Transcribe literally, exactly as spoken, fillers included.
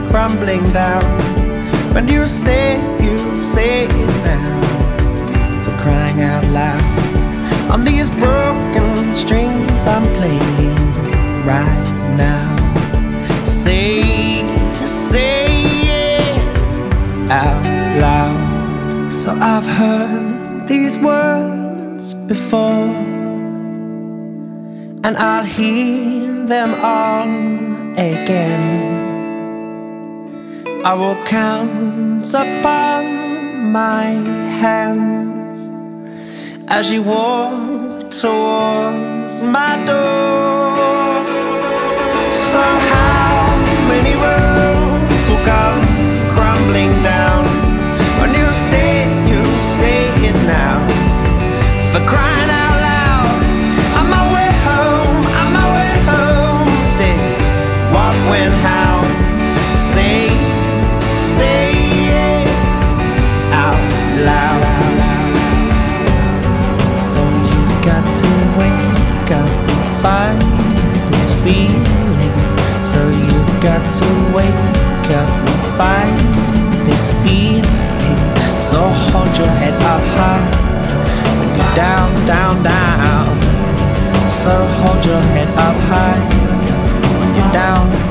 crumbling down. When you say, you say it now, for crying out loud. On these broken strings I'm playing right now. Say, say it out loud. So I've heard these words before, and I'll hear them all again. I will count upon my hands as you walk towards my door. So how many words will come crumbling down when you say, you say it now, for crying out loud. On my way home, on my way home. Say what, when, how. Say, say it out loud. So you've got to wake up and find this feeling. So you've got to wake up and find this feeling. So hold your head up high when you're down, down, down. So hold your head up high when you're down,